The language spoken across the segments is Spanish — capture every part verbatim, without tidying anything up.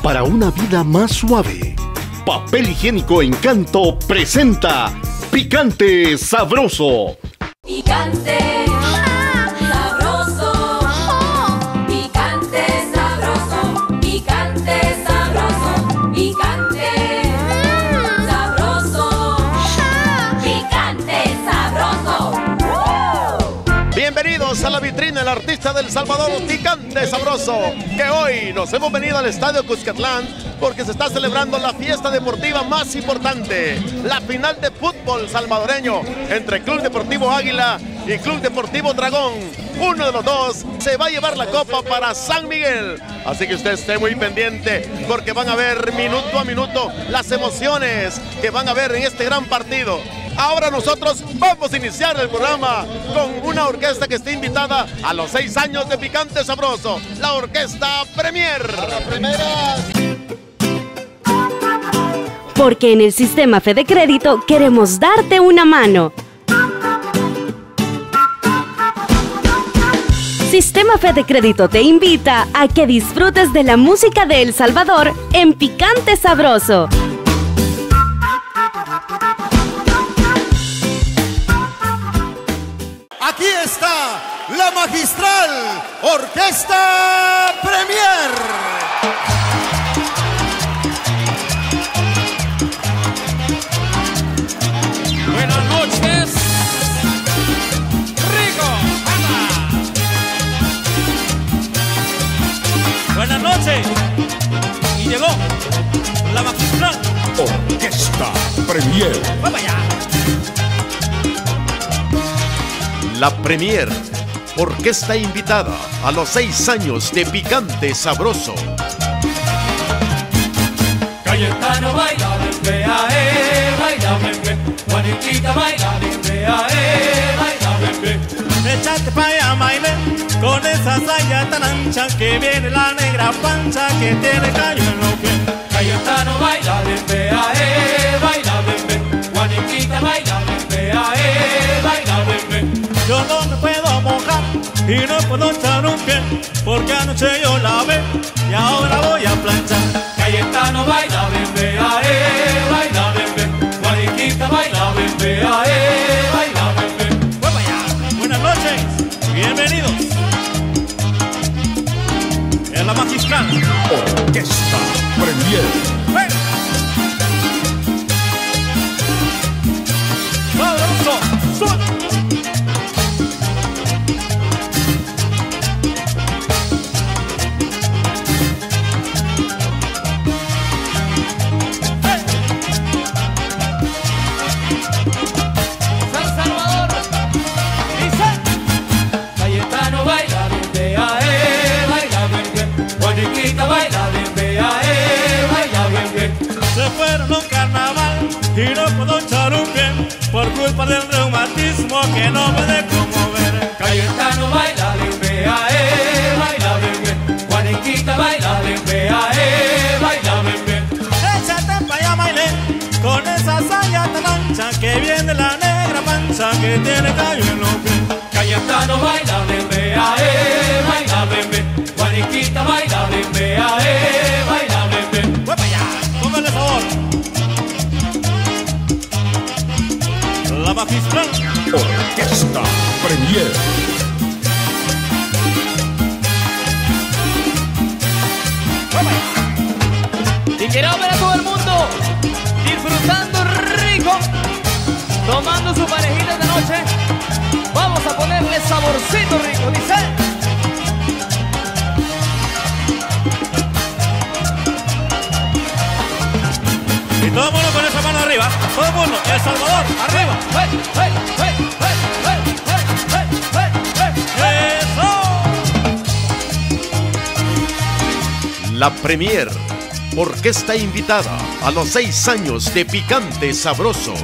para una vida más suave. Papel Higiénico Encanto presenta Picante Sabroso. Picante, sabroso, picante, sabroso, picante, sabroso, picante, sabroso, picante, sabroso. Bienvenidos a la vitrina del artista del Salvador, Picante Sabroso, que hoy nos hemos venido al Estadio Cuscatlán porque se está celebrando la fiesta deportiva más importante, la final de fútbol salvadoreño entre Club Deportivo Águila y Club Deportivo Dragón. Uno de los dos se va a llevar la copa para San Miguel, así que usted esté muy pendiente porque van a ver minuto a minuto las emociones que van a ver en este gran partido. Ahora nosotros vamos a iniciar el programa con una orquesta que está invitada a los seis años de Picante Sabroso, la Orquesta Premier. A la primera. Porque en el Sistema Fede Crédito queremos darte una mano. Sistema Fede Crédito te invita a que disfrutes de la música de El Salvador en Picante Sabroso. Aquí está la magistral Orquesta Premier. Buenas noches, Rico, anda. Buenas noches, y llegó la magistral Orquesta Premier. Vamos allá. La Premier, orquesta invitada a los seis años de Picante Sabroso. Cayetano baila, bembea, eh, baila, bembe. Juanitita baila, bembea, eh, baila, bembe. Échate pa' allá, baile, con esa saya tan ancha que viene la negra pancha que tiene callo en los pies. Cayetano baila, bembea, eh, baila, bembe. Juanitita baila, bembea, eh, baila, bembe. Yo no me puedo mojar y no puedo echar un pie, porque anoche yo la ve y ahora voy a planchar. Cayetano baila, bembea, eh, baila, bembe. Juaniquita baila, bembea, eh, baila, bembe. ¡Vamos allá! Buenas noches, bienvenidos. Es la magistral Orquesta Premier. ¡Bueno! ¡Sabroso! ¡Son! Baila, bembea, eh, baila, bembe. Se fueron a un carnaval y no puedo echar un pie por culpa del reumatismo que no me dejo mover. Cayetano baila, bembea, eh, baila, bembe. Juaniquita baila, bembea, eh, baila, bembe. Échate pa' allá, baile, con esa saya tan ancha que viene la negra pancha que tiene callo en los pies. Cayetano baila, bembea, eh, baila, bembe. Juaniquita baila, bembea, eh, baila, bembe. ¡Voy para allá! ¡Póngale favor! La magistral Orquesta Premier. Y quiero ver a todo el mundo disfrutando rico, tomando su parejita de noche. Vamos a ponerle saborcito rico, dice. Y todo el mundo con esa mano arriba. Todo el mundo. El Salvador, arriba. ¡Hey, hey, hey, hey, hey, hey, hey, hey, hey! ¡Eso! La Premier, orquesta invitada a los seis años de Picante Sabroso.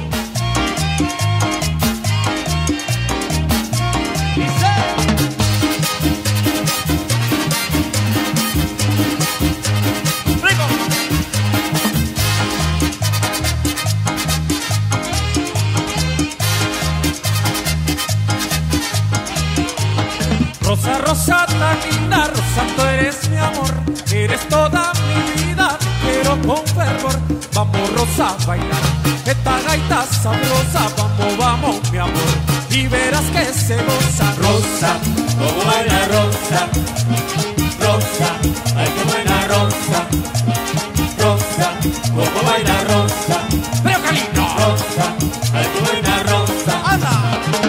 Rosa, rosa tan linda, rosa, tú eres mi amor, eres toda mi vida, te quiero con fervor. Vamos, rosa, a bailar esta gaita sabrosa, vamos, vamos, mi amor, y verás que se goza. Rosa, como baila rosa, rosa, ay qué buena rosa, rosa, como baila rosa, pero qué lindo, rosa, ay qué buena rosa, anda,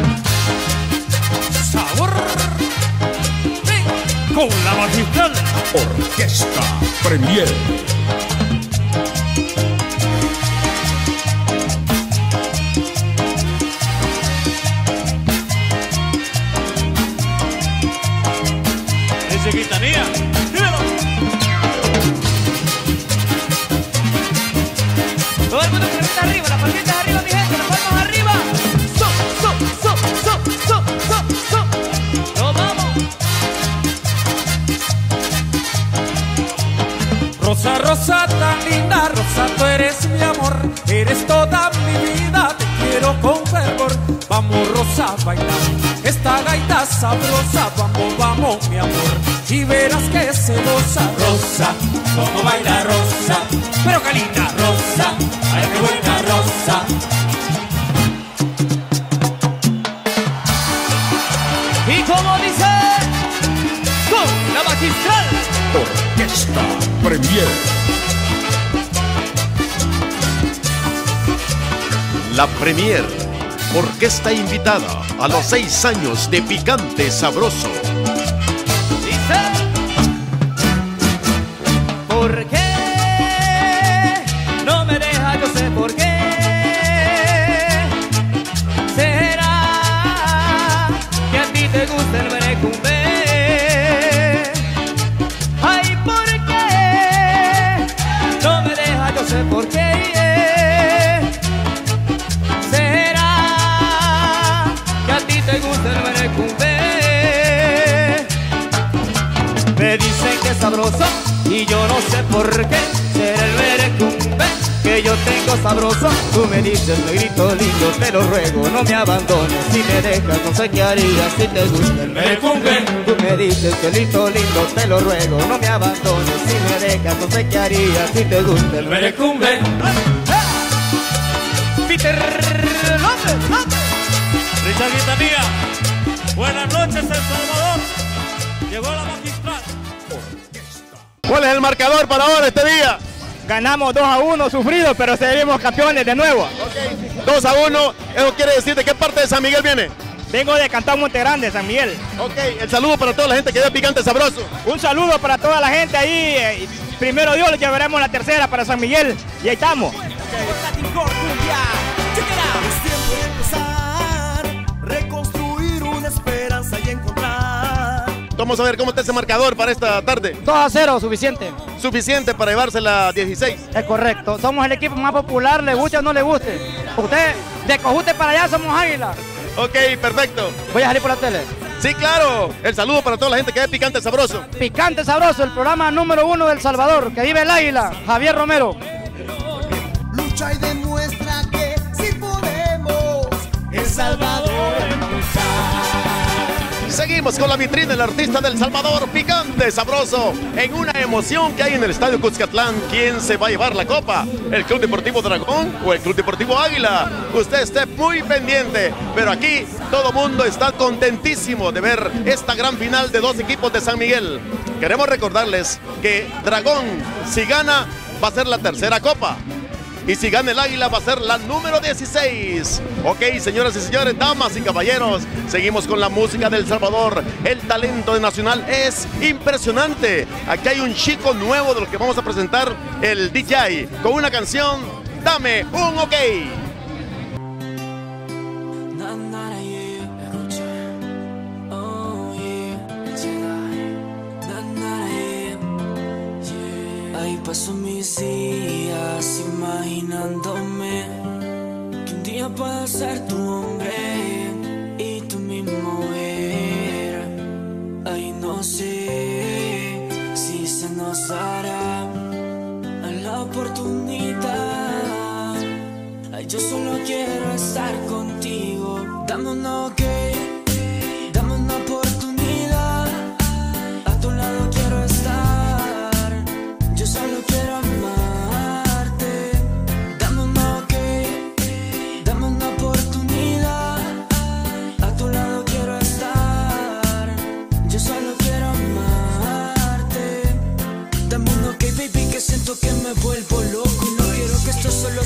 sabor, sí, con la magistral Orquesta Premier. ese Quintanilla, dímelo. Todo el mundo con la palmita arriba, las palmitas arriba, mi gente, las palmas arriba. So, so, so, so, so, so, so. Nos vamos. Rosa, rosa tan linda, rosa, tú eres mi amor, eres toda mi vida, te quiero con fervor. Vamos, rosa, a bailar esta gaita sabrosa, vamos, vamos, mi amor, y verás que se goza. Rosa, como baila rosa, pero qué linda rosa, ay qué buena rosa. Y como dice, con la magistral Orquesta Premier. La Premier, orquesta invitada a los seis años de Picante Sabroso. dice, ¿por qué no me deja? Yo sé por qué. ¿Será que a ti te gusta el merecumbe? Ay, ¿por qué no me deja? Yo sé por qué. ¿Te gusta el merecumbe? Me dicen que es sabroso y yo no sé por qué. Será el merecumbe que yo tengo sabroso. Tú me dices, negrito lindo, te lo ruego, no me abandones. Si me dejas, no sé qué harías si te gusta el merecumbe. Tú me dices, negrito lindo, te lo ruego, no me abandones. Si me dejas, no sé qué harías si te gusta el merecumbe. Peter López, López. Richard Quintanilla, buenas noches El Salvador, llegó la magistral. ¿Cuál es el marcador para ahora este día? Ganamos dos a uno, sufrido, pero seremos campeones de nuevo. Okay. dos a uno, eso quiere decir de qué parte de San Miguel viene. Vengo de Cantón Montegrande, San Miguel. Ok, el saludo para toda la gente que ve Picante Sabroso. Un saludo para toda la gente ahí. eh, Primero Dios, le llevaremos la tercera para San Miguel y ahí estamos. Okay. Reconstruir una esperanza y encontrar. Vamos a ver cómo está ese marcador para esta tarde. dos a cero, suficiente. Suficiente para llevarse la dieciséis. Es correcto. Somos el equipo más popular, le guste o no le guste. Usted, de Cojute para allá, somos Águila. Ok, perfecto. Voy a salir por la tele. Sí, claro. El saludo para toda la gente que ve Picante Sabroso. Picante Sabroso, el programa número uno del Salvador. Que vive el Águila, Javier Romero. Lucha y demuestra que sí podemos. El Salvador lucha. Seguimos con la vitrina del artista del Salvador, Picante Sabroso, en una emoción que hay en el Estadio Cuscatlán. ¿Quién se va a llevar la copa? ¿El Club Deportivo Dragón o el Club Deportivo Águila? Usted esté muy pendiente, pero aquí todo mundo está contentísimo de ver esta gran final de dos equipos de San Miguel. Queremos recordarles que Dragón, si gana, va a ser la tercera copa. Y si gana el Águila va a ser la número dieciséis. Ok, señoras y señores, damas y caballeros, seguimos con la música del Salvador. El talento de Nacional es impresionante. Aquí hay un chico nuevo de los que vamos a presentar, el D J, con una canción, Dame un OK. Paso mis días imaginándome que un día pueda ser tu hombre y tú mi mujer. Ay, no sé si se nos dará la oportunidad. Ay, yo solo quiero estar contigo. Dame un ok, dame una oportunidad.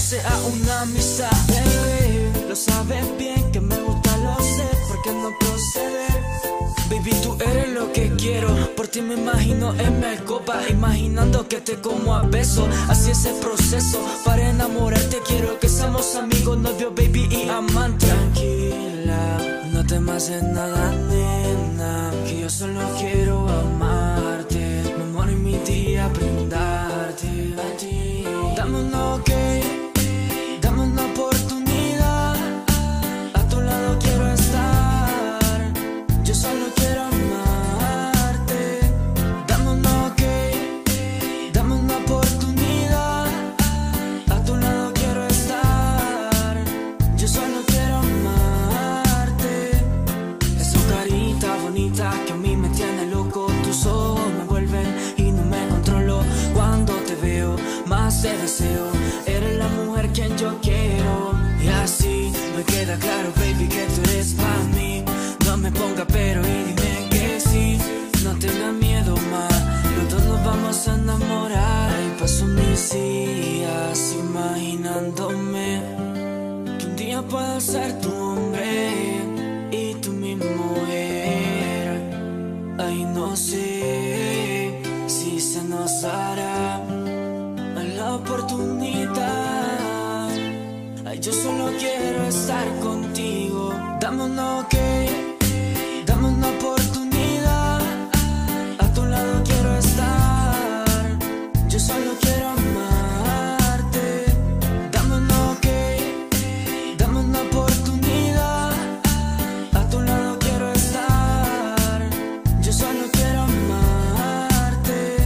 sea una amistad. Baby, lo sabes bien que me gusta, lo sé, porque no proceder. Baby, tú eres lo que quiero. Por ti me imagino en mi copa, imaginando que te como a beso. Así es el proceso para enamorarte. Quiero que seamos amigos, novios, baby, y amante. Tranquila, no temas en nada, nena, que yo solo quiero amarte. Me muero en mi día brindarte a ti. Dame un ok, dame una oportunidad. A tu lado quiero estar. Yo solo quiero amarte. Dame un ok, dame una oportunidad. A tu lado quiero estar. Yo solo quiero amarte. Esa carita bonita que a mí me tiene loco. Tus ojos me vuelven y no me controlo. Cuando te veo, más te deseo. Eres la mujer quien yo quiero. Y así me queda claro, baby, que tú eres para mí. No me ponga pero y dime que sí. No tengas miedo más, los dos nos vamos a enamorar. Y paso mis días imaginándome que un día pueda ser tu hombre y tú mi mujer. Ay, no sé si se nos hará la oportunidad. Ay, yo solo quiero estar contigo. Dame un ok, dame una oportunidad. A tu lado quiero estar. Yo solo quiero amarte. Dame un ok, dame una oportunidad. A tu lado quiero estar. Yo solo quiero amarte.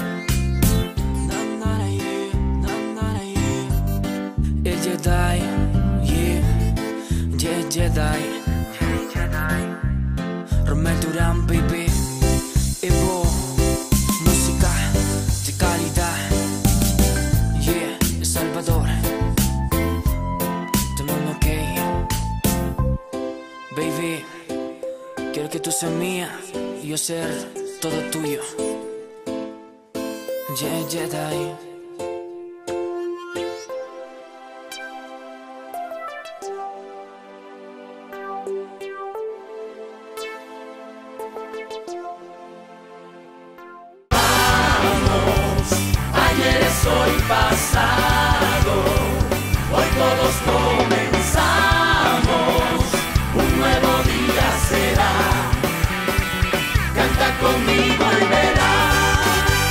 Na-na-na, yeah, na-na-na, yeah. El Jedi, yeah, yeah, Jedi. Romel Durán, baby. Evo, música de calidad. Yeah, El Salvador. Tomando ok. Baby, quiero que tú seas mía y yo ser todo tuyo. Yeah, Jedi. Ayer es hoy pasado, hoy todos comenzamos, un nuevo día será, canta conmigo y verás.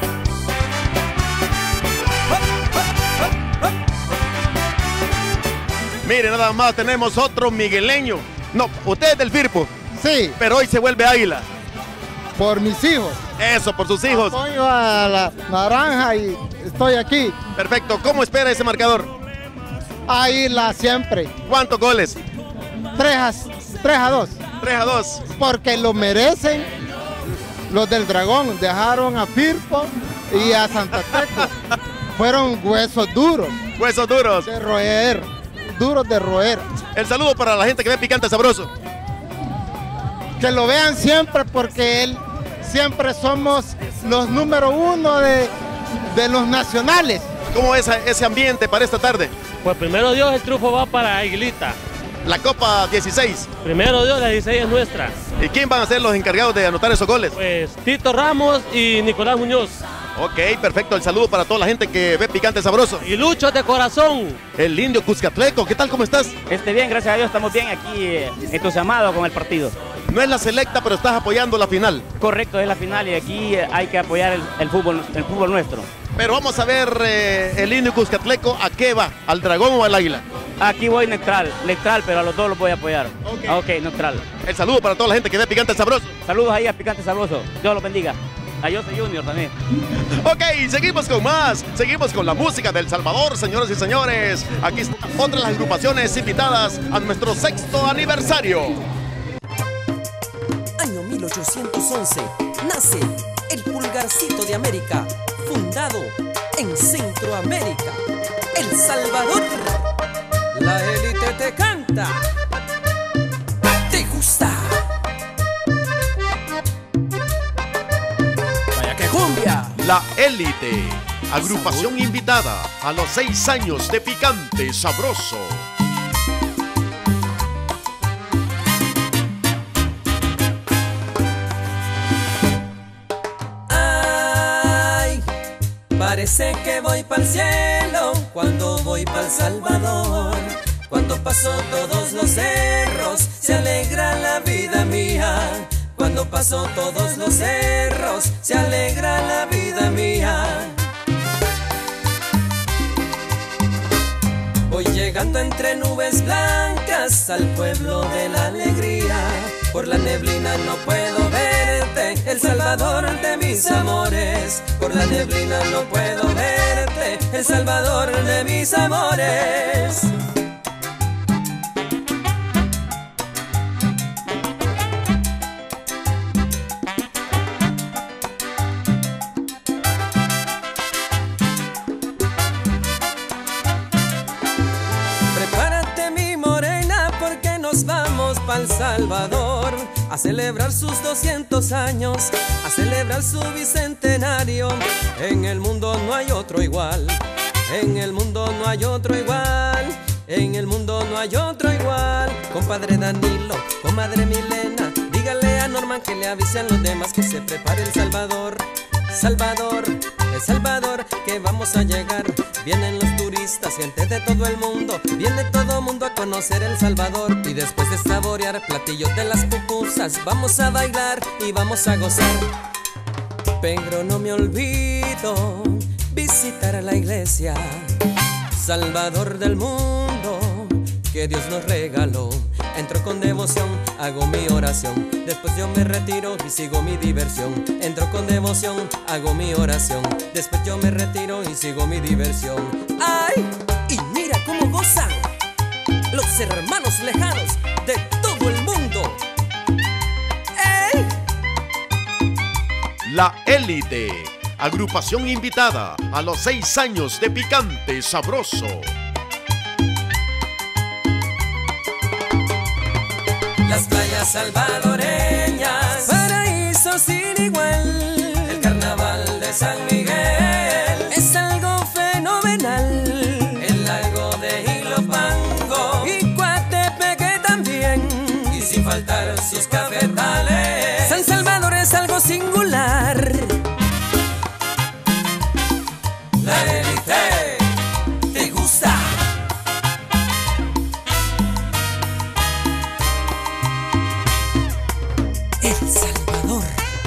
Mire, nada más tenemos otro migueleño. No, usted es del Firpo. Sí. Pero hoy se vuelve águila. Por mis hijos. Eso, por sus hijos. Apoyo a la naranja y estoy aquí. Perfecto. ¿Cómo espera ese marcador? Águila siempre. ¿Cuántos goles? tres a dos. tres a dos. Porque lo merecen los del Dragón. Dejaron a Firpo y a Santa Tecla. Fueron huesos duros. Huesos duros. De roer. Duros de roer. El saludo para la gente que ve Picante Sabroso. Que lo vean siempre porque él siempre somos los número uno de, de los nacionales. ¿Cómo es ese ambiente para esta tarde? Pues primero Dios, el triunfo va para Aguilita. La Copa dieciséis. Primero Dios, la dieciséis es nuestra. ¿Y quién van a ser los encargados de anotar esos goles? Pues Tito Ramos y Nicolás Muñoz. Ok, perfecto. El saludo para toda la gente que ve Picante Sabroso. Y Lucho de corazón. El indio Cuscatleco. ¿Qué tal? ¿Cómo estás? Este, bien, gracias a Dios, estamos bien aquí, eh, entusiasmados con el partido. No es la selecta, pero estás apoyando la final. Correcto, es la final y aquí eh, hay que apoyar el, el, fútbol, el fútbol nuestro. Pero vamos a ver eh, el indio Cuscatleco, ¿a qué va? ¿Al Dragón o al Águila? Aquí voy neutral, neutral, pero a los dos los voy a apoyar. Ok, okay, neutral. El saludo para toda la gente que ve Picante Sabroso. Saludos ahí a Picante Sabroso, Dios los bendiga. A Jose Junior también. Ok, seguimos con más. Seguimos con la música del Salvador, señoras y señores. Aquí están otras las agrupaciones invitadas a nuestro sexto aniversario. Año mil ochocientos once. Nace el Pulgarcito de América, fundado en Centroamérica, El Salvador. La élite te canta. ¿Te gusta? Vaya que cumbia. La élite. agrupación invitada a los seis años de Picante Sabroso. Ay, parece que voy pa'l cielo cuando voy pa'l Salvador. Cuando paso todos los cerros, se alegra la vida mía. Cuando paso todos los cerros, se alegra la vida mía. Voy llegando entre nubes blancas al pueblo de la alegría. Por la neblina no puedo verte, el salvador de mis amores. Por la neblina no puedo verte, el salvador de mis amores. Pa'l Salvador, a celebrar sus doscientos años, a celebrar su bicentenario. En el mundo no hay otro igual, en el mundo no hay otro igual, en el mundo no hay otro igual. Compadre Danilo, comadre Milena, dígale a Norman que le avise a los demás que se prepare el Salvador. Salvador, El Salvador, que vamos a llegar. Vienen los turistas, gente de todo el mundo. Viene todo el mundo a conocer El Salvador. Y después de saborear platillos de las pupusas, vamos a bailar y vamos a gozar. Pero no me olvido visitar a la iglesia, Salvador del mundo, que Dios nos regaló. Entro con devoción, hago mi oración, después yo me retiro y sigo mi diversión. Entro con devoción, hago mi oración, después yo me retiro y sigo mi diversión. ¡Ay! Y mira cómo gozan los hermanos lejanos de todo el mundo. ¡Ey! La Élite, agrupación invitada a los seis años de Picante Sabroso. Las playas salvadoreñas, paraíso sin igual. El carnaval de San Miguel es algo fenomenal. El lago de Ilopango y Coatepeque también, y sin faltar sus cafetales. San Salvador es algo singular. La Élite, ¿te gusta? El Salvador.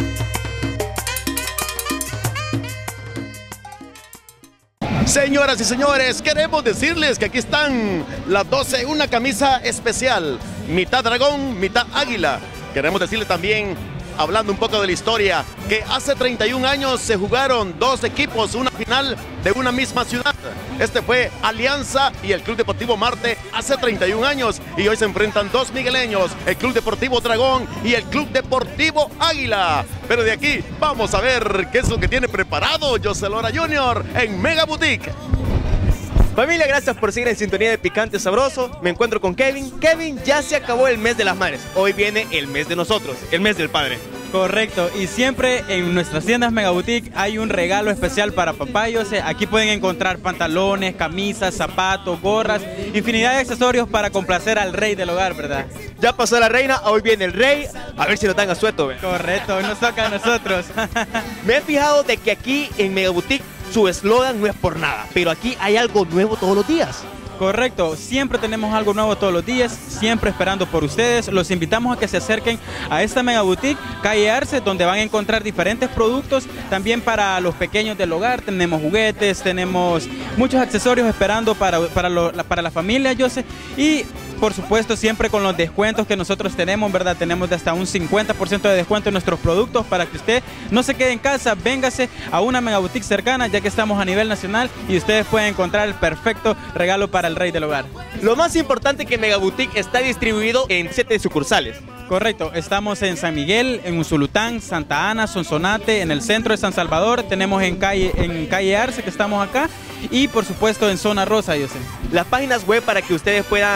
Señoras y señores, queremos decirles que aquí están las doce, una camisa especial, mitad dragón, mitad águila. Queremos decirles también, hablando un poco de la historia, que hace treinta y un años se jugaron dos equipos, una final de una misma ciudad. Este fue Alianza y el Club Deportivo Marte hace treinta y un años, y hoy se enfrentan dos migueleños, el Club Deportivo Dragón y el Club Deportivo Águila. Pero de aquí vamos a ver qué es lo que tiene preparado José Lora junior en Mega Boutique. Familia, gracias por seguir en sintonía de Picante Sabroso. Me encuentro con Kevin. Kevin, ya se acabó el mes de las madres. Hoy viene el mes de nosotros, el mes del padre. Correcto, y siempre en nuestras tiendas Mega Boutique hay un regalo especial para papá. Yo sé, aquí pueden encontrar pantalones, camisas, zapatos, gorras, infinidad de accesorios para complacer al rey del hogar, ¿verdad? Ya pasó la reina, hoy viene el rey, a ver si nos dan asueto, ¿ve? Correcto, hoy nos toca a nosotros. Me he fijado de que aquí en Mega Boutique su eslogan no es por nada, pero aquí hay algo nuevo todos los días. Correcto, siempre tenemos algo nuevo todos los días, siempre esperando por ustedes. Los invitamos a que se acerquen a esta Mega Boutique, calle Arce, donde van a encontrar diferentes productos. También para los pequeños del hogar, tenemos juguetes, tenemos muchos accesorios esperando para, para, lo, para la familia, yo sé. Y por supuesto, siempre con los descuentos que nosotros tenemos, ¿verdad? Tenemos de hasta un cincuenta por ciento de descuento en nuestros productos para que usted no se quede en casa. Véngase a una Mega Boutique cercana, ya que estamos a nivel nacional y ustedes pueden encontrar el perfecto regalo para el rey del hogar. Lo más importante es que Mega Boutique está distribuido en siete sucursales. Correcto, estamos en San Miguel, en Usulután, Santa Ana, Sonsonate, en el centro de San Salvador, tenemos en calle, en calle Arce, que estamos acá, y por supuesto en Zona Rosa, yo sé. Las páginas web para que ustedes puedan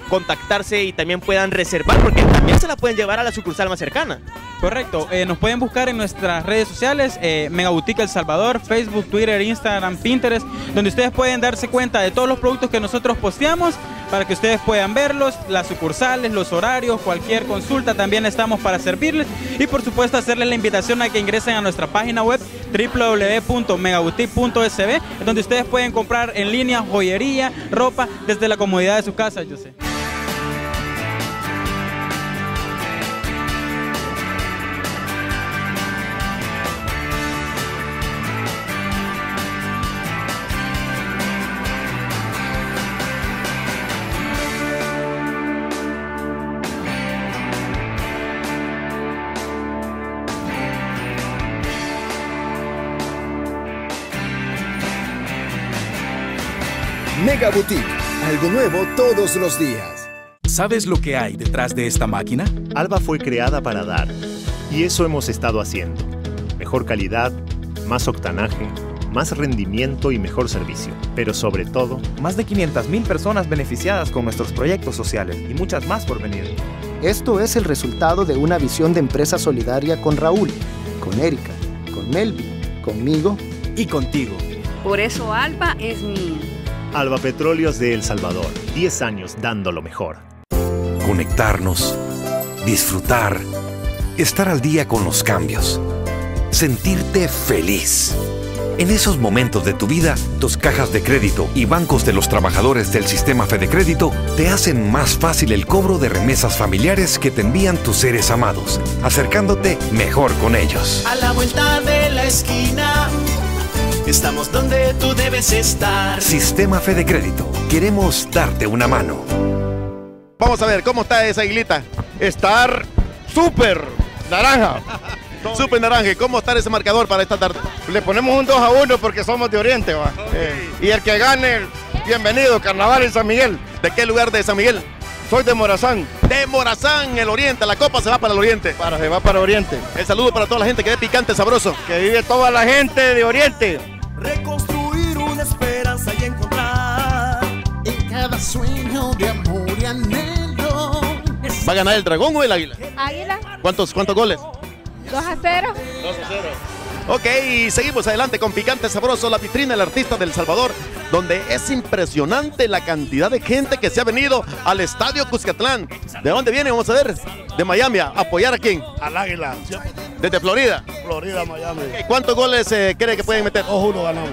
contactarse y también puedan reservar, porque también se la pueden llevar a la sucursal más cercana. Correcto, eh, nos pueden buscar en nuestras redes sociales, eh, Megaboutique El Salvador, Facebook, Twitter, Instagram, Pinterest, donde ustedes pueden darse cuenta de todos los productos que nosotros posteamos para que ustedes puedan verlos, las sucursales, los horarios, cualquier consulta, también estamos para servirles y por supuesto hacerles la invitación a que ingresen a nuestra página web w w w punto megaboutique punto s b, donde ustedes pueden comprar en línea joyería, ropa desde la comodidad de su casa, yo sé. Megaboutique, algo nuevo todos los días. ¿Sabes lo que hay detrás de esta máquina? Alba fue creada para dar, y eso hemos estado haciendo. Mejor calidad, más octanaje, más rendimiento y mejor servicio. Pero sobre todo, más de quinientas mil personas beneficiadas con nuestros proyectos sociales y muchas más por venir. Esto es el resultado de una visión de empresa solidaria con Raúl, con Erika, con Melvin, conmigo y contigo. Por eso Alba es mía. Alba Petróleos de El Salvador, diez años dando lo mejor. Conectarnos, disfrutar, estar al día con los cambios, sentirte feliz. En esos momentos de tu vida, tus cajas de crédito y bancos de los trabajadores del sistema FedeCrédito te hacen más fácil el cobro de remesas familiares que te envían tus seres amados, acercándote mejor con ellos. A la vuelta de la esquina, estamos donde tú debes estar. Sistema FedeCrédito. Queremos darte una mano. Vamos a ver, ¿cómo está esa aguilita? Estar súper naranja. Súper naranja. ¿Cómo está ese marcador para esta tarde? Le ponemos un dos a uno porque somos de Oriente, va. Okay. Eh, y el que gane, bienvenido, Carnaval en San Miguel. ¿De qué lugar de San Miguel? Soy de Morazán. De Morazán, el Oriente. La copa se va para el Oriente. Para, se va para Oriente. El saludo para toda la gente que ve picante sabroso. Que vive toda la gente de Oriente. Reconstruir una esperanza y encontrar en cada sueño de amor y anhelo. ¿Va a ganar el Dragón o el Águila? Águila. ¿Cuántos, cuántos goles? dos a cero. dos a cero. Ok, y seguimos adelante con Picante Sabroso, la vitrina del artista del Salvador, donde es impresionante la cantidad de gente que se ha venido al Estadio Cuscatlán. ¿De dónde viene? Vamos a ver. De Miami, ¿a apoyar a quién? Al Águila. ¿Desde Florida? Florida, Miami. Okay, ¿cuántos goles eh, cree que pueden meter? dos a uno ganamos.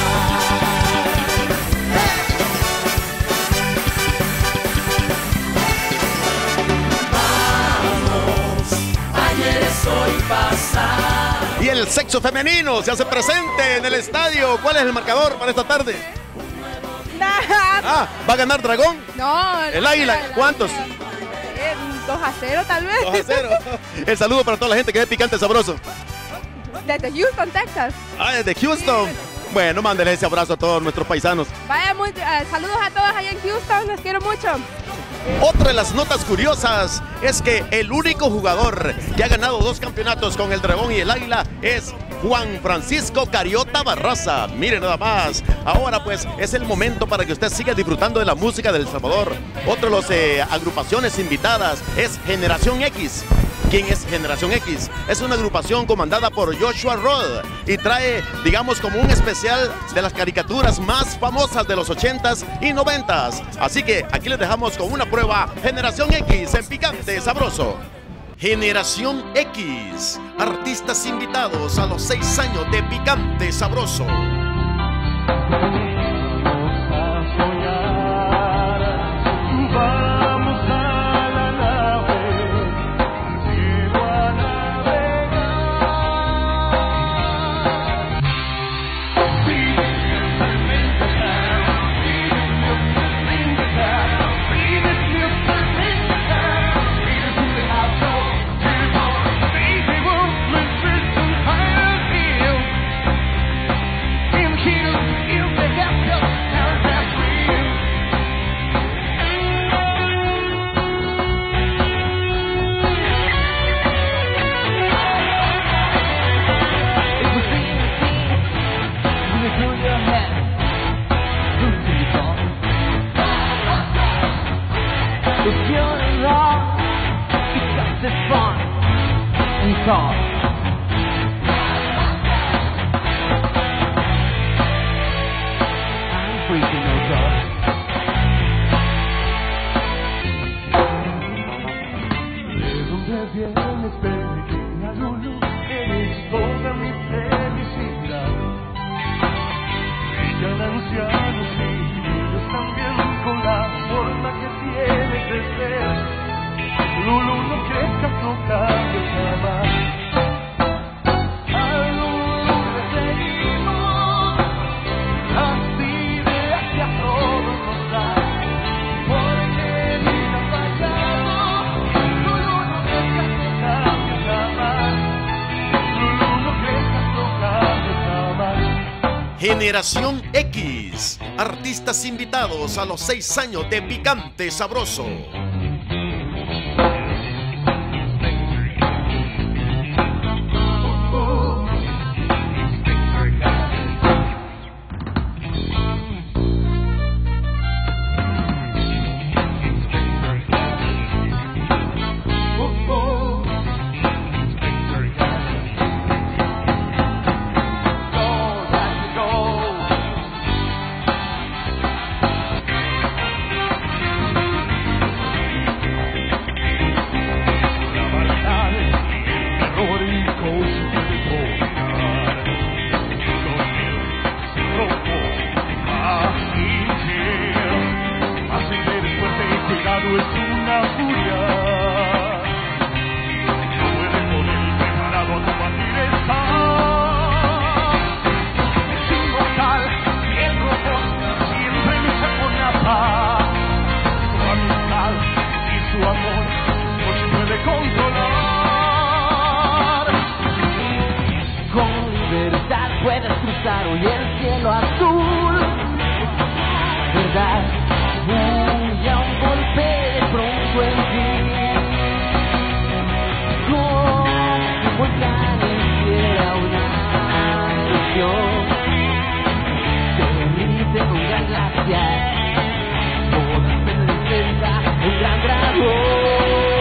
Ayer es hoy pasado. Y el sexo femenino se hace presente en el estadio. ¿Cuál es el marcador para esta tarde? Ah, ¿va a ganar Dragón? No. ¿El Águila? ¿Cuántos? dos a cero tal vez. dos a cero. El saludo para toda la gente que ve Picante Sabroso. Desde Houston, Texas. Ah, desde Houston. Bueno, mándenle ese abrazo a todos nuestros paisanos. Vaya, muy, uh, saludos a todos allá en Houston, los quiero mucho. Otra de las notas curiosas es que el único jugador que ha ganado dos campeonatos con el Dragón y el Águila es Juan Francisco Cariota Barraza. Miren nada más. Ahora pues es el momento para que usted siga disfrutando de la música del Salvador. Otra de las eh, agrupaciones invitadas es Generación X. ¿Quién es Generación X? Es una agrupación comandada por Joshua Rod y trae, digamos, como un especial de las caricaturas más famosas de los ochentas y noventas. Así que aquí les dejamos con una prueba Generación X en Picante Sabroso. Generación X, artistas invitados a los seis años de Picante Sabroso. You God. Vienes, pequeña Lulu, eres toda mi felicidad. Brillan ancianos y ellos también con la forma que tiene crecer. Lulu, no crezcas, no cambies jamás. A Lulu le seguimos, así de hacia todos nos da. Porque ni ha fallado, Lulu no crezcas, no cambies jamás. Lulu, no crezcas, no cambies jamás. Generación X, artistas invitados a los seis años de Picante Sabroso. Puedes cruzar hoy el cielo azul, ¿verdad? Uy, a un golpe de pronto en ti, como un volcán hiciera una erupción, se derrite con gran gracia, toda se descenda un gran dragón.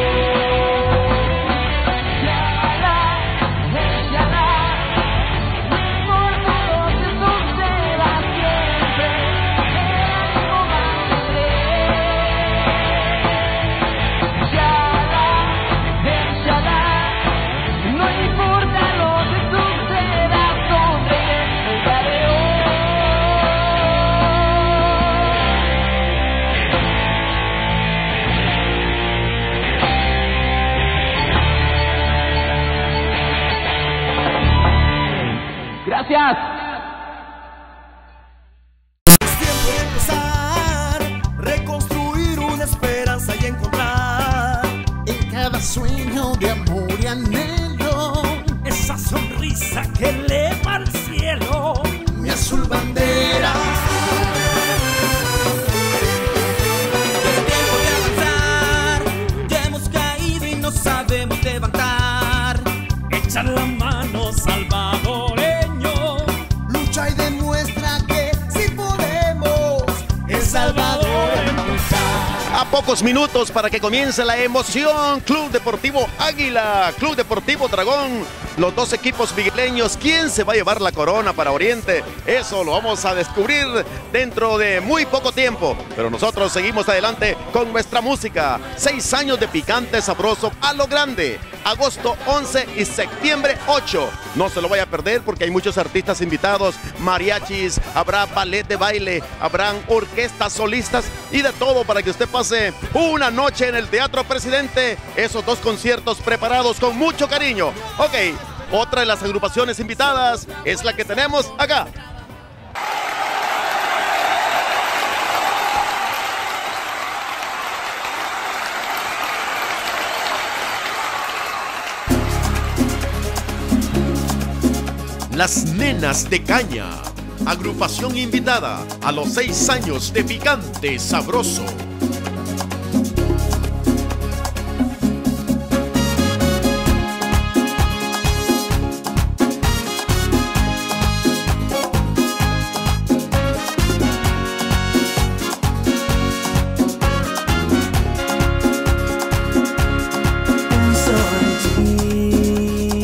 Gracias. Es tiempo de empezar, reconstruir una esperanza y encontrar en cada sueño de amor y anhelo esa sonrisa que eleva al cielo mi azul bandera. Es tiempo de avanzar, ya hemos caído y no sabemos levantar. Echar la mano, Salvador. Y demuestra que sí podemos, El Salvador empujar. A pocos minutos para que comience la emoción, Club Deportivo Águila, Club Deportivo Dragón, los dos equipos migueleños. ¿Quién se va a llevar la corona para Oriente? Eso lo vamos a descubrir dentro de muy poco tiempo. Pero nosotros seguimos adelante con nuestra música. Seis años de Picante Sabroso a lo grande. Agosto once y septiembre ocho. No se lo vaya a perder porque hay muchos artistas invitados, mariachis, habrá ballet de baile, habrán orquestas solistas y de todo para que usted pase una noche en el Teatro Presidente. Esos dos conciertos preparados con mucho cariño. Ok, otra de las agrupaciones invitadas es la que tenemos acá. Las Nenas de Caña, agrupación invitada a los seis años de Picante Sabroso. Pienso en ti,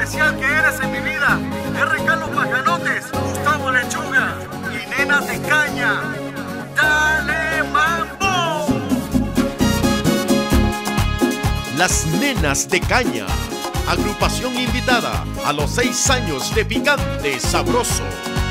especial que eres en mi vida. R K Los Pajanotes, Gustavo Lechuga y Nenas de Caña. ¡Dale mambo! Las Nenas de Caña, agrupación invitada a los seis años de Picante Sabroso.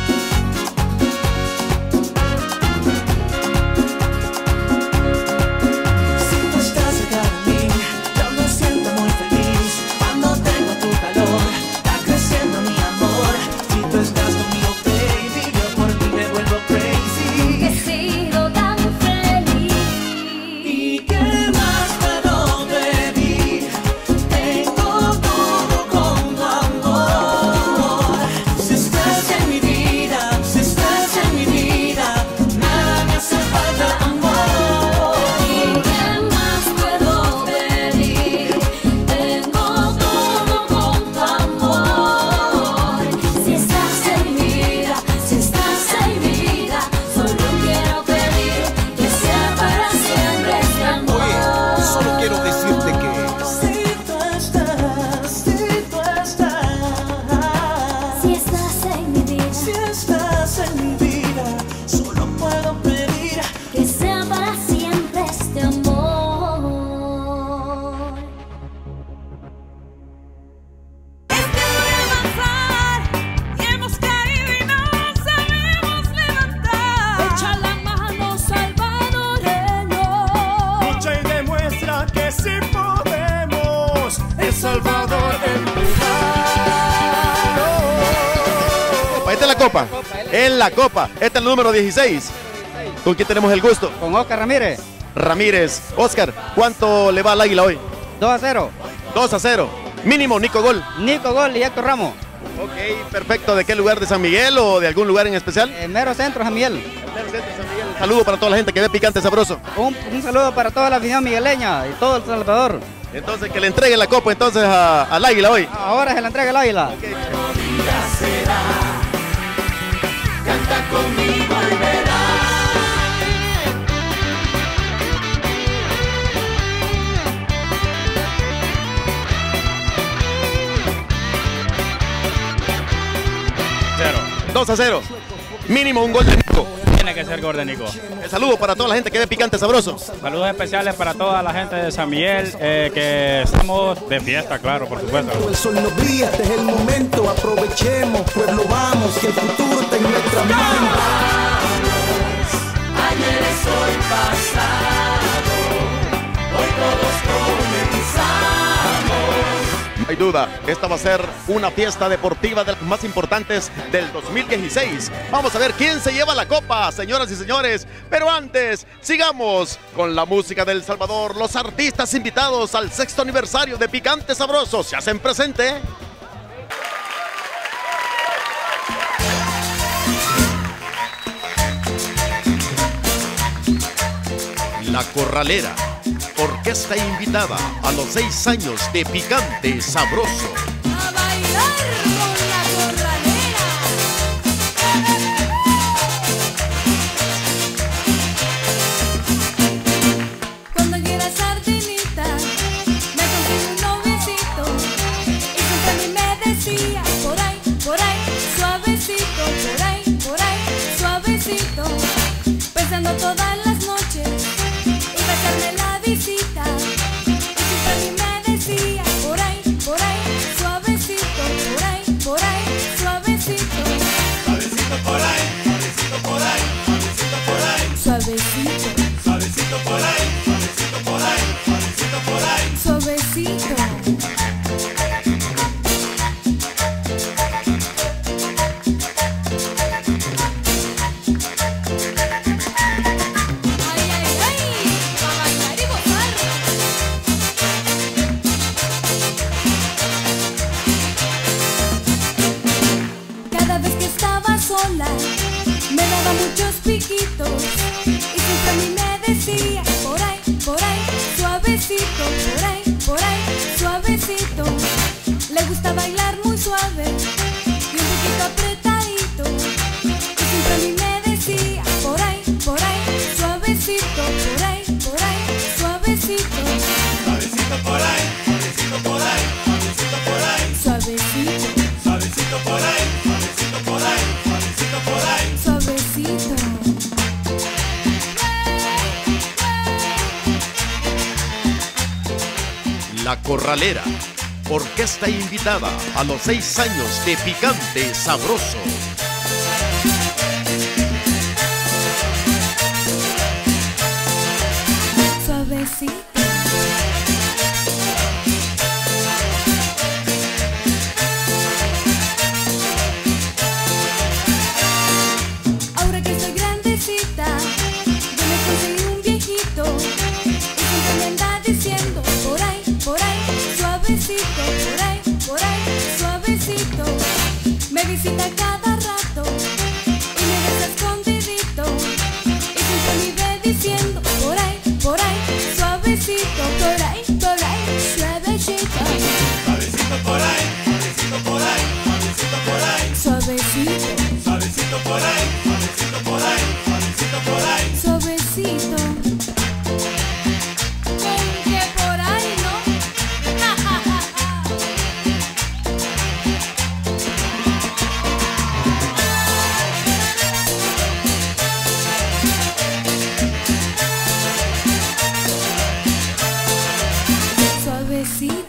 Copa, en la copa, este es el número dieciséis. ¿Con quién tenemos el gusto? Con Oscar Ramírez. Ramírez. Oscar, ¿cuánto le va al Águila hoy? dos a cero. dos a cero. Mínimo, Nico Gol. Nico Gol y Héctor Ramos. Ok, perfecto. ¿De qué lugar? ¿De San Miguel o de algún lugar en especial? El mero centro, San Miguel. El mero centro, San Miguel. Un saludo para toda la gente que ve Picante Sabroso. Un, un saludo para toda la afición migueleña y todo El Salvador. Entonces, que le entregue la copa entonces a, al Águila hoy. Ahora se la entrega el Águila. Okay. Canta conmigo y verás. Cero. dos a cero. Mínimo un gol de Nico. Tiene que ser gol de Nico. El saludo para toda la gente que ve Picante Sabroso. Saludos especiales para toda la gente de San Miguel, eh, que estamos de fiesta, claro, por supuesto. El sol no brilla, este es el momento, aprovechemos, pueblo, vamos, que el futuro está en nuestra mano. Ayer es hoy pasado, hoy todos comenzamos. No hay duda, esta va a ser una fiesta deportiva de las más importantes del dos mil dieciséis. Vamos a ver quién se lleva la copa, señoras y señores. Pero antes, sigamos con la música del Salvador. Los artistas invitados al sexto aniversario de Picante Sabroso se hacen presente. La Corralera, orquesta invitada a los seis años de Picante Sabroso. A bailar con la corralera. Cuando quiera sardinita, me consigo un noviecito. Y siempre a mí me decía, por ahí, por ahí, suavecito, por ahí, por ahí, suavecito. Pensando todas las noches hacerme la visita, y siempre a mí me decía, por ahí, por ahí, suavecito, por ahí, por ahí, suavecito. Suavecito por ahí, suavecito por ahí, suavecito por ahí. Suavecito. Suavecito por ahí, suavecito por ahí, suavecito por ahí. Suavecito. Sola, me daba muchos piquitos y siempre a mí me decía, por ahí, por ahí, suavecito, por ahí, por ahí, suavecito. Le gusta bailar muy suave y un poquito apretadito, y siempre a mí me decía, por ahí, por ahí, suavecito, por ahí, por ahí, suavecito. Suavecito por ahí, suavecito por ahí, suavecito por ahí. Suavecito. Corralera. Orquesta invitada a los seis años de Picante Sabroso. Suavecito. Ahora que estoy grandecita, yo me conseguí un viejito y siempre me anda diciendo por ahí, por ahí, suavecito, por ahí, por ahí, suavecito. Me visita cada rato y me besa escondidito y siempre me ve diciendo por ahí, por ahí, suavecito, por ahí, por ahí, suavecito. Suavecito por ahí, suavecito por ahí, suavecito por ahí. Suavecito. Suavecito por ahí, suavecito por ahí, suavecito por ahí. Suavecito. Ven que por ahí, ¿no? Suavecito.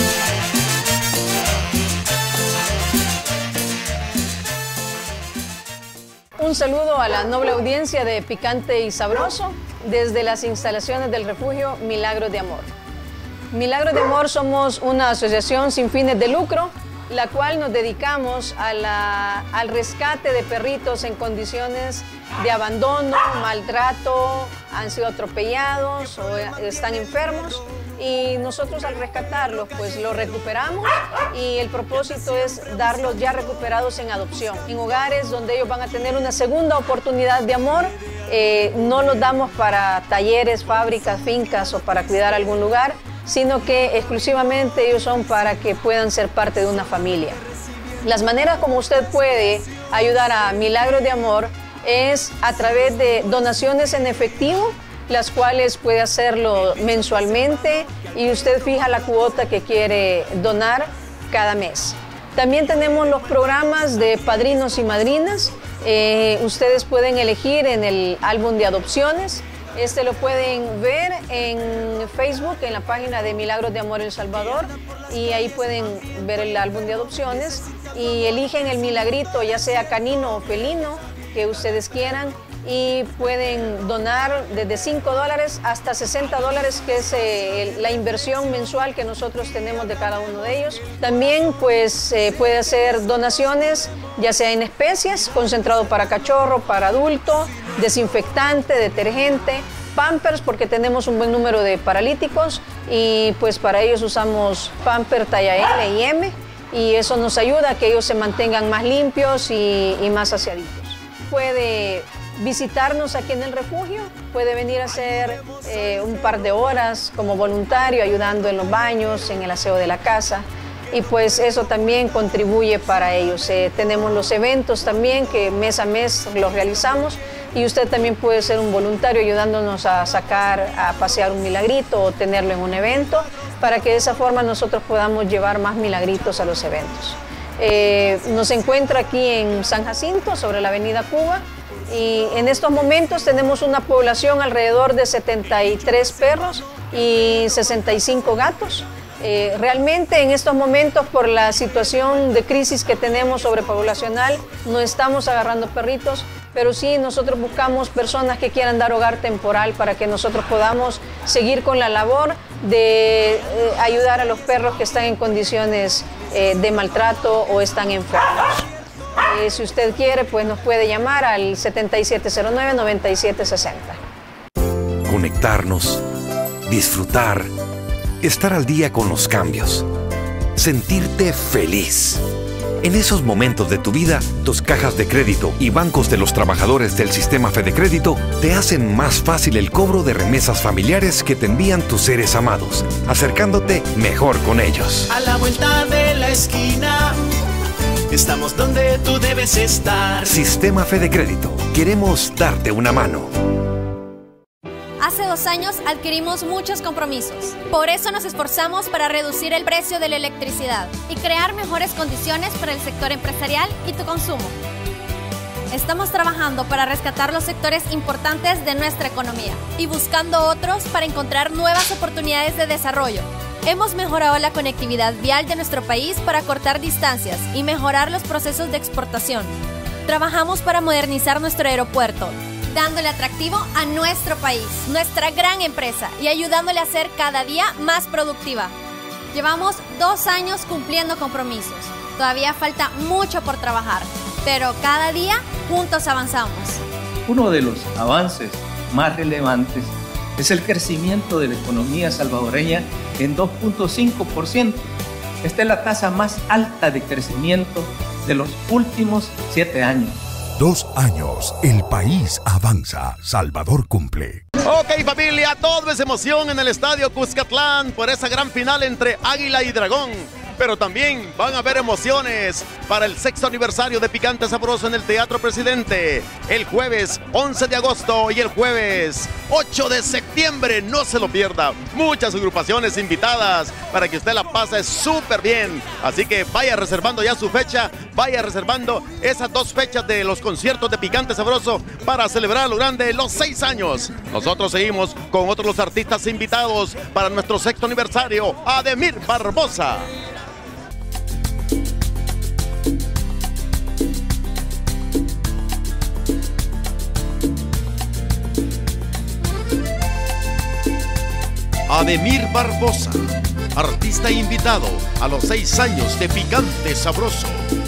Un saludo a la noble audiencia de Picante y Sabroso desde las instalaciones del refugio Milagros de Amor. Milagros de Amor somos una asociación sin fines de lucro, la cual nos dedicamos a la, al rescate de perritos en condiciones de abandono, maltrato, han sido atropellados o están enfermos. Y nosotros al rescatarlos, pues los recuperamos y el propósito es darlos ya recuperados en adopción, en hogares donde ellos van a tener una segunda oportunidad de amor. Eh, no los damos para talleres, fábricas, fincas o para cuidar algún lugar, sino que exclusivamente ellos son para que puedan ser parte de una familia. Las maneras como usted puede ayudar a Milagros de Amor es a través de donaciones en efectivo, las cuales puede hacerlo mensualmente y usted fija la cuota que quiere donar cada mes. También tenemos los programas de padrinos y madrinas. Eh, ustedes pueden elegir en el álbum de adopciones. Este lo pueden ver en Facebook, en la página de Milagros de Amor El Salvador, y ahí pueden ver el álbum de adopciones y eligen el milagrito, ya sea canino o felino, que ustedes quieran, y pueden donar desde cinco dólares hasta sesenta dólares, que es eh, la inversión mensual que nosotros tenemos de cada uno de ellos. También pues eh, puede hacer donaciones, ya sea en especies, concentrado para cachorro, para adulto, desinfectante, detergente, Pampers, porque tenemos un buen número de paralíticos y pues para ellos usamos Pampers talla L y M, y eso nos ayuda a que ellos se mantengan más limpios y, y más aseaditos. Puede visitarnos aquí en el refugio, puede venir a hacer eh, un par de horas como voluntario ayudando en los baños, en el aseo de la casa, y pues eso también contribuye para ellos. Eh, tenemos los eventos también que mes a mes los realizamos y usted también puede ser un voluntario ayudándonos a sacar, a pasear un milagrito o tenerlo en un evento para que de esa forma nosotros podamos llevar más milagritos a los eventos. Eh, nos encuentra aquí en San Jacinto, sobre la avenida Cuba, y en estos momentos tenemos una población alrededor de setenta y tres perros y sesenta y cinco gatos. Eh, realmente en estos momentos, por la situación de crisis que tenemos sobrepoblacional, no estamos agarrando perritos, pero sí nosotros buscamos personas que quieran dar hogar temporal para que nosotros podamos seguir con la labor de eh, ayudar a los perros que están en condiciones eh, de maltrato o están enfermos. Eh, si usted quiere, pues nos puede llamar al setenta y siete cero nueve, noventa y siete sesenta. Conectarnos, disfrutar, estar al día con los cambios, sentirte feliz. En esos momentos de tu vida, tus cajas de crédito y bancos de los trabajadores del sistema FedeCrédito te hacen más fácil el cobro de remesas familiares que te envían tus seres amados, acercándote mejor con ellos. A la vuelta de la esquina, estamos donde tú debes estar. Sistema FedeCrédito, queremos darte una mano. Hace dos años adquirimos muchos compromisos. Por eso nos esforzamos para reducir el precio de la electricidad y crear mejores condiciones para el sector empresarial y tu consumo. Estamos trabajando para rescatar los sectores importantes de nuestra economía y buscando otros para encontrar nuevas oportunidades de desarrollo. Hemos mejorado la conectividad vial de nuestro país para cortar distancias y mejorar los procesos de exportación. Trabajamos para modernizar nuestro aeropuerto, dándole atractivo a nuestro país, nuestra gran empresa, y ayudándole a ser cada día más productiva. Llevamos dos años cumpliendo compromisos. Todavía falta mucho por trabajar, pero cada día juntos avanzamos. Uno de los avances más relevantes es el crecimiento de la economía salvadoreña en dos punto cinco por ciento. Esta es la tasa más alta de crecimiento de los últimos siete años. Dos años, el país avanza, Salvador cumple. Ok, familia, todo es emoción en el Estadio Cuscatlán por esa gran final entre Águila y Dragón. Pero también van a haber emociones para el sexto aniversario de Picante Sabroso en el Teatro Presidente. El jueves once de agosto y el jueves ocho de septiembre. No se lo pierda. Muchas agrupaciones invitadas para que usted la pase súper bien. Así que vaya reservando ya su fecha. Vaya reservando esas dos fechas de los conciertos de Picante Sabroso para celebrar a lo grande los seis años. Nosotros seguimos con otros los artistas invitados para nuestro sexto aniversario. Ademir Barbosa. Ademir Barbosa, artista invitado a los seis años de Picante Sabroso.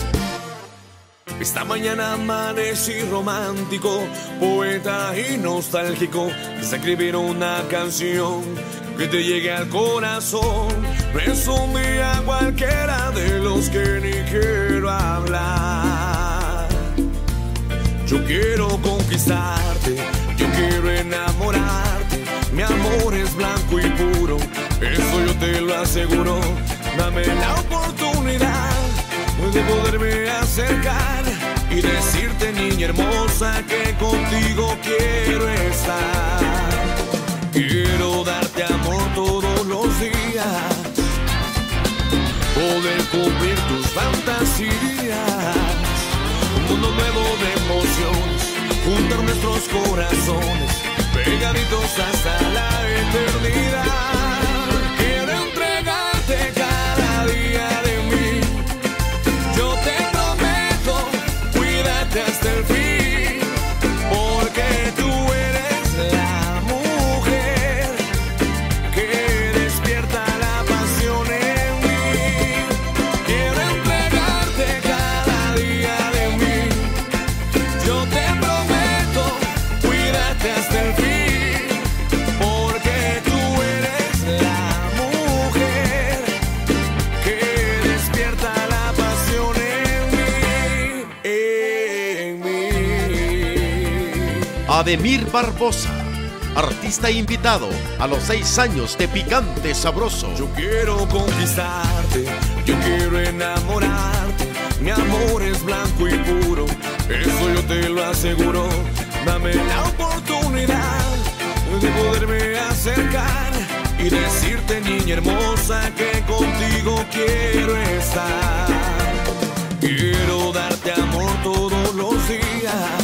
Esta mañana amanecí romántico, poeta y nostálgico. Quise escribir una canción que te llegue al corazón. No es un día cualquiera de los que ni quiero hablar. Yo quiero conquistarte, yo quiero enamorarte. Mi amor es blanco y puro, eso yo te lo aseguro. Dame la oportunidad de poderme acercar y decirte, niña hermosa, que contigo quiero estar. Quiero darte amor todos los días, poder cumplir tus fantasías. Un mundo nuevo de emociones, juntar nuestros corazones, pegaditos hasta la eternidad. Quiero entregarte cada día de mí. Yo te prometo, cuídate hasta el fin, porque tú eres la mujer que despierta la pasión en mí. Quiero entregarte cada día de mí. Yo te prometo, cuídate hasta el fin. Ademir Barbosa, artista invitado a los seis años de Picante Sabroso. Yo quiero conquistarte, yo quiero enamorarte. Mi amor es blanco y puro, eso yo te lo aseguro. Dame la oportunidad de poderme acercar y decirte, niña hermosa, que contigo quiero estar. Quiero darte amor todos los días,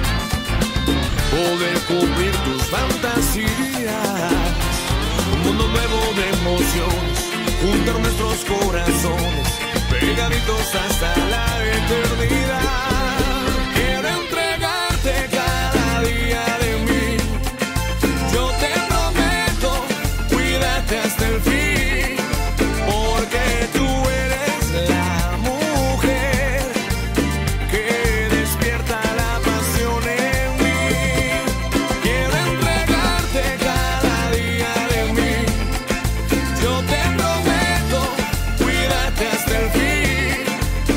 poder cumplir tus fantasías. Un mundo nuevo de emociones, juntar nuestros corazones, pegaditos hasta la eternidad. Quiero entregarte cada día de mí. Yo te prometo, cuídate hasta el fin, porque tú eres la mujer que despierta la pasión en mí. Quiero entregarte cada día de mí. Yo te prometo, cuídate hasta el fin,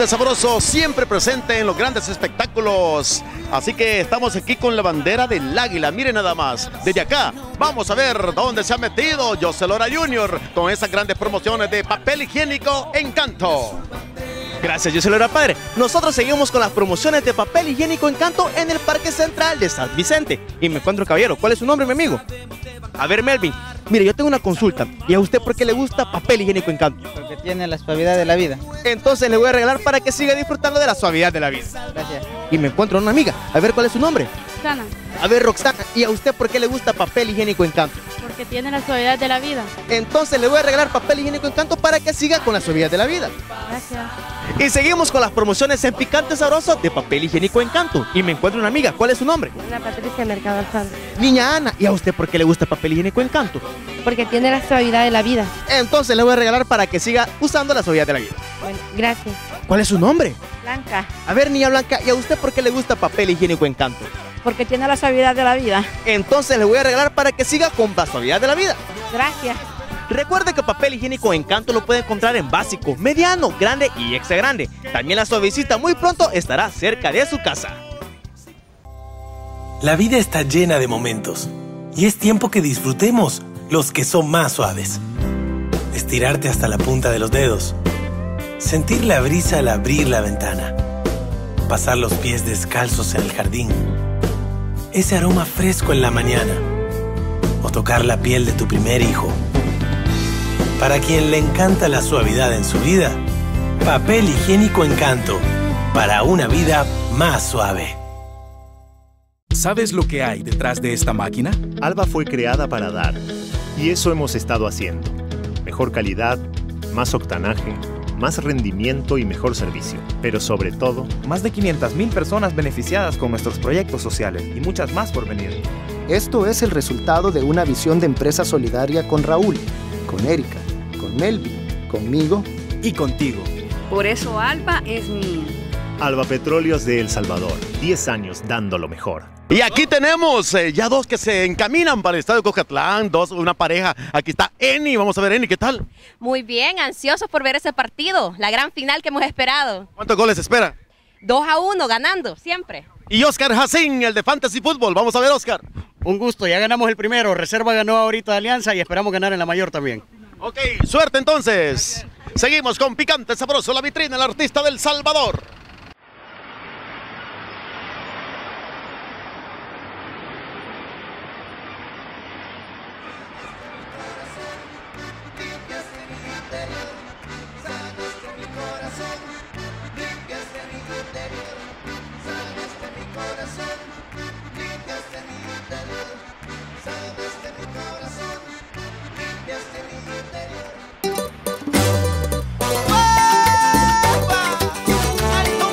Picante Sabroso, siempre presente en los grandes espectáculos. Así que estamos aquí con la bandera del Águila. Miren nada más, desde acá vamos a ver dónde se ha metido José Lora junior con esas grandes promociones de papel higiénico Encanto. Gracias, José Lora padre. Nosotros seguimos con las promociones de papel higiénico Encanto en el Parque Central de San Vicente. Y me encuentro caballero. ¿Cuál es su nombre, mi amigo? A ver, Melvin. Mire, yo tengo una consulta. ¿Y a usted por qué le gusta papel higiénico Encanto? Porque tiene la suavidad de la vida. Entonces le voy a regalar para que siga disfrutando de la suavidad de la vida. Gracias. Y me encuentro una amiga. A ver, ¿cuál es su nombre? Roxana. A ver, Roxana. ¿Y a usted por qué le gusta papel higiénico Encanto? Porque tiene la suavidad de la vida. Entonces le voy a regalar papel higiénico Encanto para que siga con la suavidad de la vida. Gracias. Y seguimos con las promociones en Picante Sabroso de papel higiénico Encanto. Y me encuentro una amiga. ¿Cuál es su nombre? Ana Patricia Mercado Alfaro. Niña Ana. ¿Y a usted por qué le gusta papel higiénico Encanto? Porque tiene la suavidad de la vida. Entonces le voy a regalar para que siga usando la suavidad de la vida. Bueno, gracias. ¿Cuál es su nombre? Blanca. A ver, niña Blanca, ¿y a usted por qué le gusta papel higiénico Encanto? Porque tiene la suavidad de la vida. Entonces le voy a regalar para que siga con la suavidad de la vida. Gracias. Recuerde que papel higiénico Encanto lo puede encontrar en básico, mediano, grande y extra grande. También la suavecita muy pronto estará cerca de su casa. La vida está llena de momentos y es tiempo que disfrutemos los que son más suaves. Estirarte hasta la punta de los dedos, sentir la brisa al abrir la ventana, pasar los pies descalzos en el jardín, ese aroma fresco en la mañana o tocar la piel de tu primer hijo. Para quien le encanta la suavidad en su vida, papel higiénico Encanto, para una vida más suave. ¿Sabes lo que hay detrás de esta máquina? Alba fue creada para dar, y eso hemos estado haciendo. Mejor calidad, más octanaje, más rendimiento y mejor servicio. Pero sobre todo, más de quinientas mil personas beneficiadas con nuestros proyectos sociales y muchas más por venir. Esto es el resultado de una visión de empresa solidaria con Raúl, con Erika, con Melvin, conmigo y contigo. Por eso Alba es mía. Alba Petróleos de El Salvador, diez años dando lo mejor. Y aquí tenemos eh, ya dos que se encaminan para el estadio Cuscatlán, dos, una pareja. Aquí está Eni, vamos a ver Eni, ¿qué tal? Muy bien, ansiosos por ver ese partido, la gran final que hemos esperado. ¿Cuántos goles espera? dos a uno, ganando, siempre. Y Oscar Jacín, el de Fantasy Fútbol, vamos a ver Oscar. Un gusto, ya ganamos el primero, Reserva ganó ahorita Alianza y esperamos ganar en la mayor también. Ok, suerte entonces. Seguimos con Picante Sabroso, la vitrina, el artista del Salvador. ¡Ay,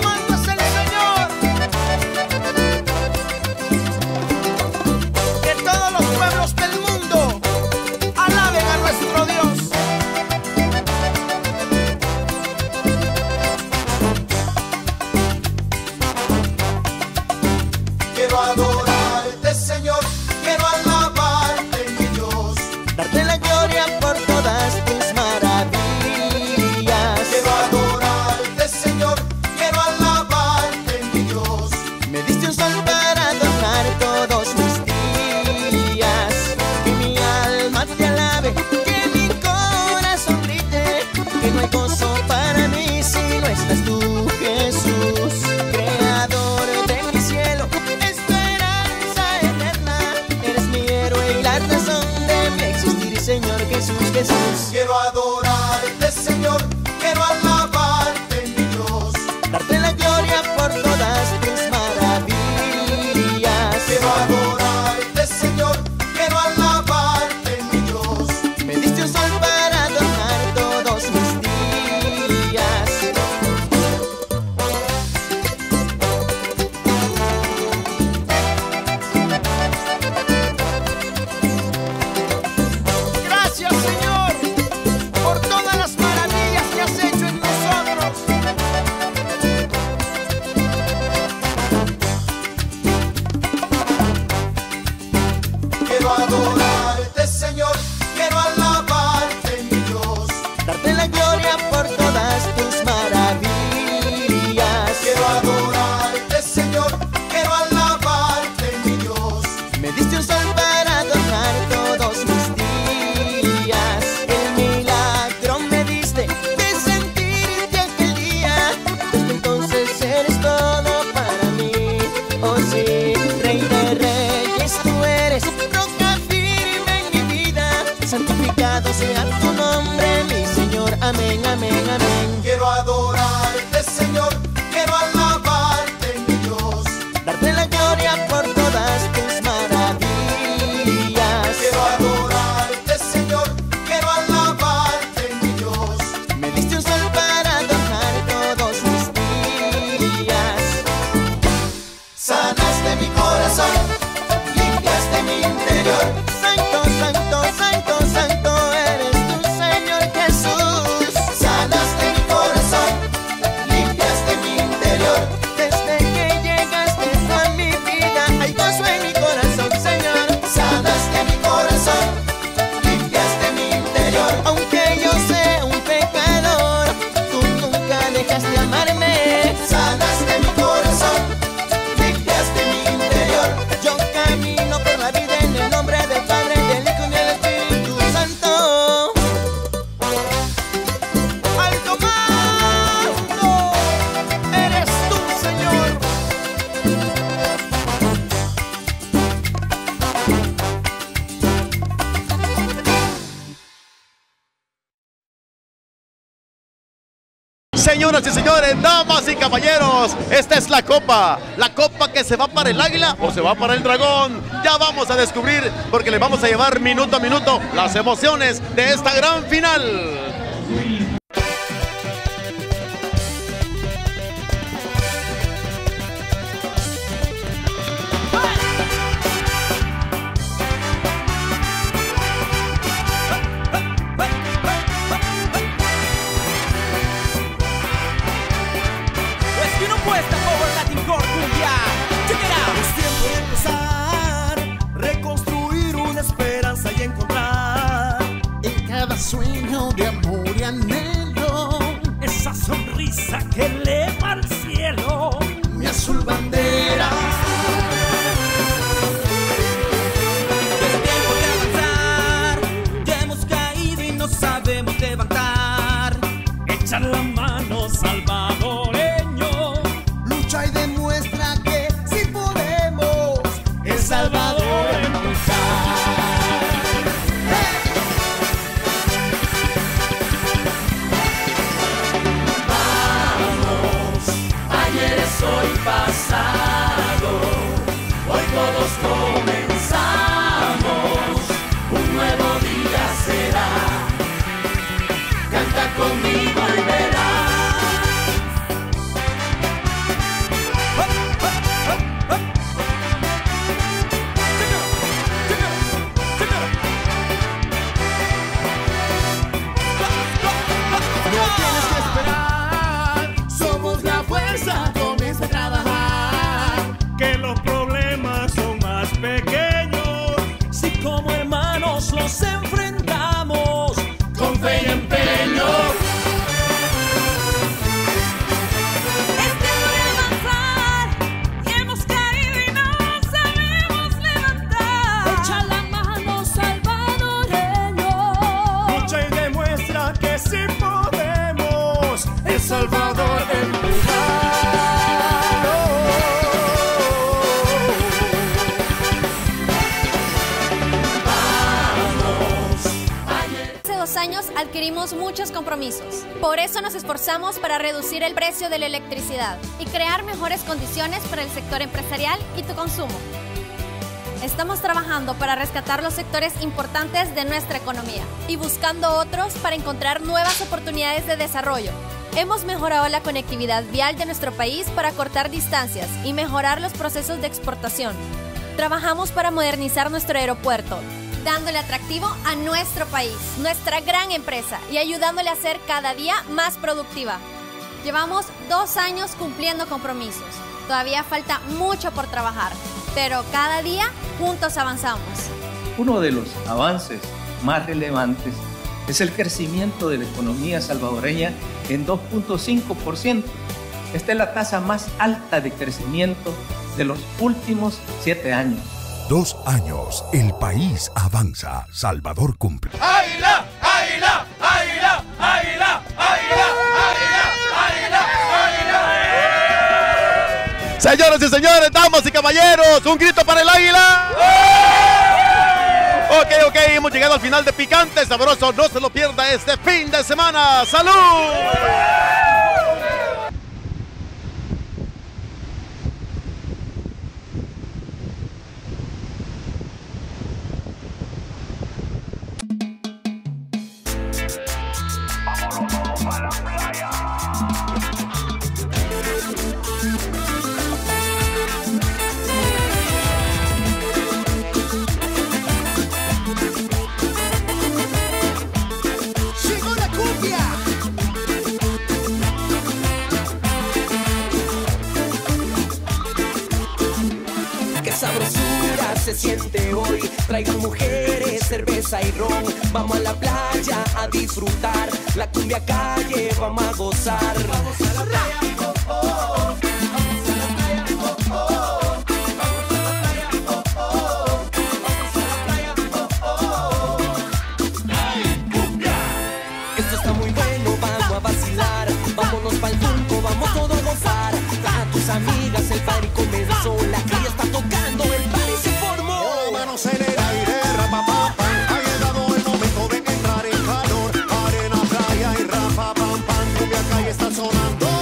Señoras y señores, damas y caballeros, esta es la copa. La copa que se va para el águila o se va para el dragón. Ya vamos a descubrir porque le vamos a llevar minuto a minuto las emociones de esta gran final. Sueño de amor y anhelo, esa sonrisa que eleva al cielo, mi azul bandera. Es tiempo de avanzar, ya hemos caído y no sabemos levantar. Echa la mano, salvadoreño, lucha y demuestra que sí podemos. El Salvador empezar. Hoy pasado, hoy todos comenzamos, un nuevo día será, canta conmigo y verás. No tienes que esperar, somos la fuerza. Que los problemas son más pequeños si como hermanos los enfrentamos con fe y empeño. Es tiempo de avanzar y hemos caído y no sabemos levantar. Echa la mano, salvadoreño, lucha y demuestra que sí podemos. El Salvador empezar. Años adquirimos muchos compromisos. Por eso nos esforzamos para reducir el precio de la electricidad y crear mejores condiciones para el sector empresarial y tu consumo. Estamos trabajando para rescatar los sectores importantes de nuestra economía y buscando otros para encontrar nuevas oportunidades de desarrollo. Hemos mejorado la conectividad vial de nuestro país para cortar distancias y mejorar los procesos de exportación. Trabajamos para modernizar nuestro aeropuerto, dándole atractivo a nuestro país, nuestra gran empresa, y ayudándole a ser cada día más productiva. Llevamos dos años cumpliendo compromisos. Todavía falta mucho por trabajar, pero cada día juntos avanzamos. Uno de los avances más relevantes es el crecimiento de la economía salvadoreña en dos punto cinco por ciento. Esta es la tasa más alta de crecimiento de los últimos siete años. Dos años, el país avanza, Salvador cumple. ¡Águila! ¡Águila! ¡Águila! ¡Águila! ¡Águila! ¡Águila! ¡Águila! Señoras y señores, damas y caballeros, un grito para el águila. Ok, ok, hemos llegado al final de Picante Sabroso. No se lo pierda este fin de semana. ¡Salud! Se siente hoy, traigan mujeres, cerveza y ron. Vamos a la playa a disfrutar, la cumbia calle, vamos a gozar. Vamos a la playa, oh, oh. Vamos a la playa, oh, oh. Vamos a la playa, oh, oh. Vamos a la playa, oh, oh. ¡Ay, cumbia! Esto está muy bueno, vamos a vacilar. Vámonos pa'l junco, vamos todo a gozar. A tus amigas, el party comenzó, la calle está tocando, el party se formó. Manos en el aire, rapapapa. Ha llegado el momento de entrar en calor. Arena, playa y rapa, pam, pam. Cumbia calle está sonando.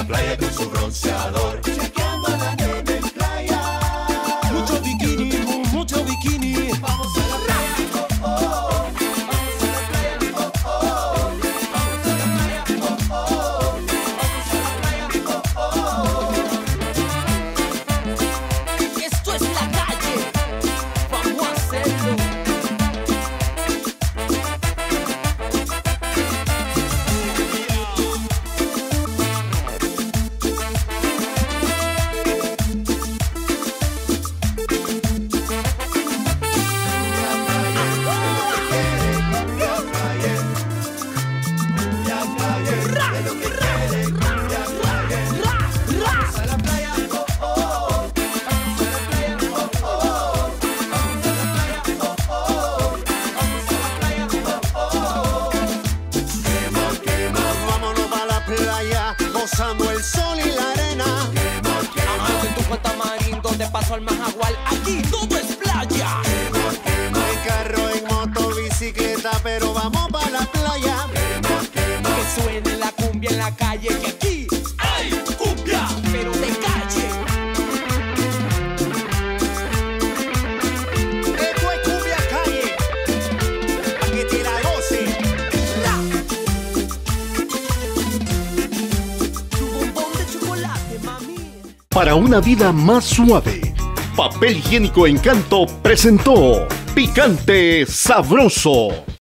la playa con su bronceador. Chequeando a la nena en playa. Mucho bikini, mucho bikini. Vamos a la playa, oh, oh. Vamos a la playa, oh, oh. Vamos a la playa, oh, oh. Vamos a la playa, oh, oh. Esto es la calle, vamos a hacerlo. Gozando el sol y la arena. Amando en tu cuenta marín, donde paso al Majagual. Aquí todo es playa. En carro, en moto, bicicleta, pero vamos para la playa. Que suene la cumbia en la calle, que aquí hay cumbia, pero de calle. Esto es cumbia calle, pa' que te la goce. Para una vida más suave, Papel Higiénico Encanto presentó Picante Sabroso.